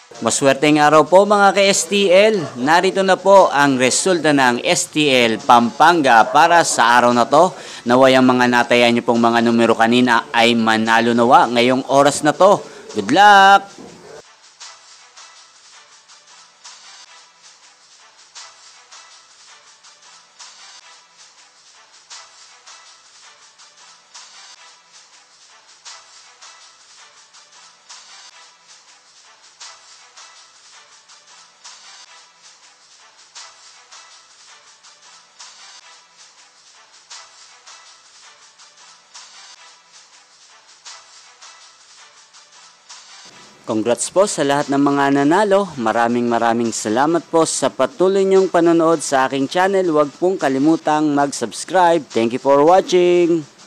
Maswerteng araw po mga ka-STL. Narito na po ang resulta ng STL Pampanga para sa araw na to. Naway ang mga natayan niyo pong mga numero kanina ay manalo nawa ngayong oras na to. Good luck! Congrats po sa lahat ng mga nanalo. Maraming salamat po sa patuloy niyong panonood sa aking channel. Huwag pong kalimutang mag-subscribe. Thank you for watching.